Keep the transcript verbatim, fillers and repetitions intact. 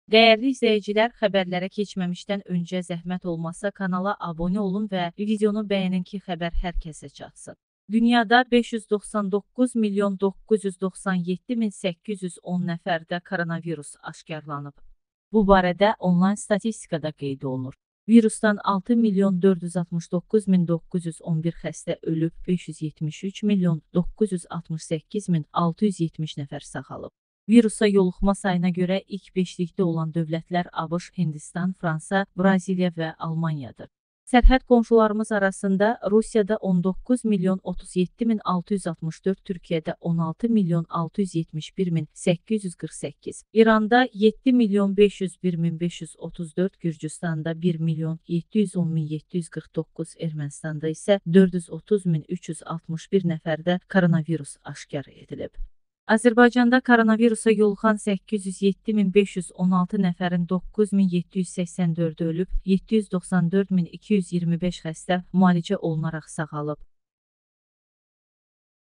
Dəyərli izləyicilər, xəbərlərə keçməmişdən öncə zəhmət olmasa kanala abunə olun və videonu bəyənin ki, xəbər hər kəsə çatsın. Dünyada beş yüz doxsan doqquz milyon doqquz yüz doxsan yeddi min səkkiz yüz on nəfərdə koronavirus aşkarlanıb. Bu barədə onlayn statistikada qeyd olunur. Virusdan altı milyon dörd yüz altmış doqquz min doqquz yüz on bir xəstə ölüb, beş yüz yetmiş üç milyon doqquz yüz altmış səkkiz min altı yüz yetmiş nəfər sağalıb. Virusa yoluxma sayına görə ilk beşlikdə olan dövlətlər ABŞ, Hindistan, Fransa, Braziliya və Almaniyadır. Sərhəd qonşularımız arasında Rusiyada on doqquz milyon otuz yeddi min altı yüz altmış dörd, Türkiyədə on altı milyon altı yüz yetmiş bir min səkkiz yüz qırx səkkiz, İranda yeddi milyon beş yüz bir min beş yüz otuz dörd, Gürcüstanda bir milyon yeddi yüz on min yeddi yüz qırx doqquz, Ermənistanda isə dörd yüz otuz min üç yüz altmış bir nəfərdə koronavirus aşkar edilib. Azərbaycanda koronavirusa yoluxan səkkiz yüz yeddi min beş yüz on altı nəfərin doqquz min yeddi yüz səksən dördü ölüb, yeddi yüz doxsan dörd min iki yüz iyirmi beş xəstə müalicə olunaraq sağalıb.